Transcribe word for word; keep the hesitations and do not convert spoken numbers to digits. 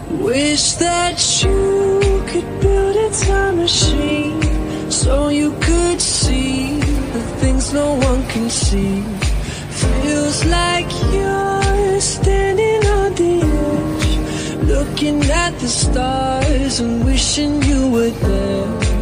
Wish that you could build a time machine so you could see the things no one can see. Feels like you're standing on the edge, looking at the stars and wishing you were there.